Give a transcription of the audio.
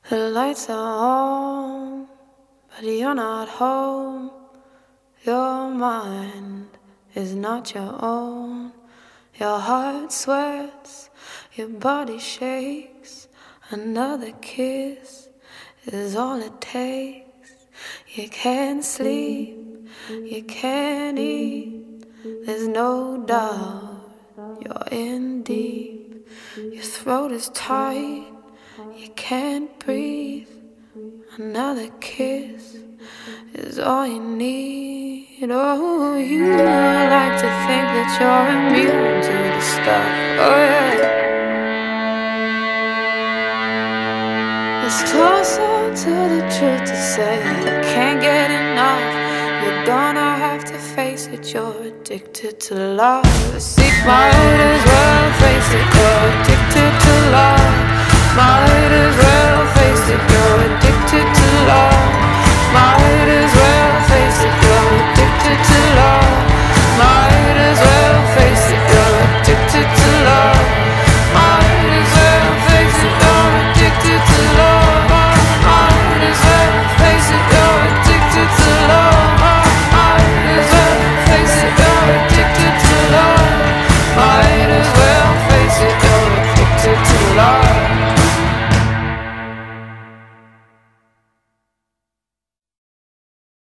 The lights are on, but you're not home. Your mind is not your own. Your heart sweats, your body shakes. Another kiss is all it takes. You can't sleep, you can't eat. There's no doubt you're in deep. Your throat is tight, you can't breathe. Another kiss is all you need. Oh, you like to think that you're immune to the stuff. Oh yeah. It's closer to the truth to say you can't get enough. You're gonna have to face it, you're addicted to love. Seek my